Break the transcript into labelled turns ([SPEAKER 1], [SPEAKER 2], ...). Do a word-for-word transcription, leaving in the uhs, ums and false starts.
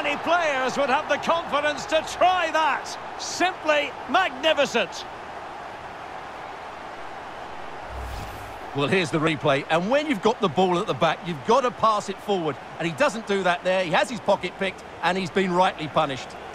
[SPEAKER 1] many players would have the confidence to try that? Simply magnificent.
[SPEAKER 2] Well, here's the replay, and when you've got the ball at the back, you've got to pass it forward, and he doesn't do that there. He has his pocket picked, and he's been rightly punished.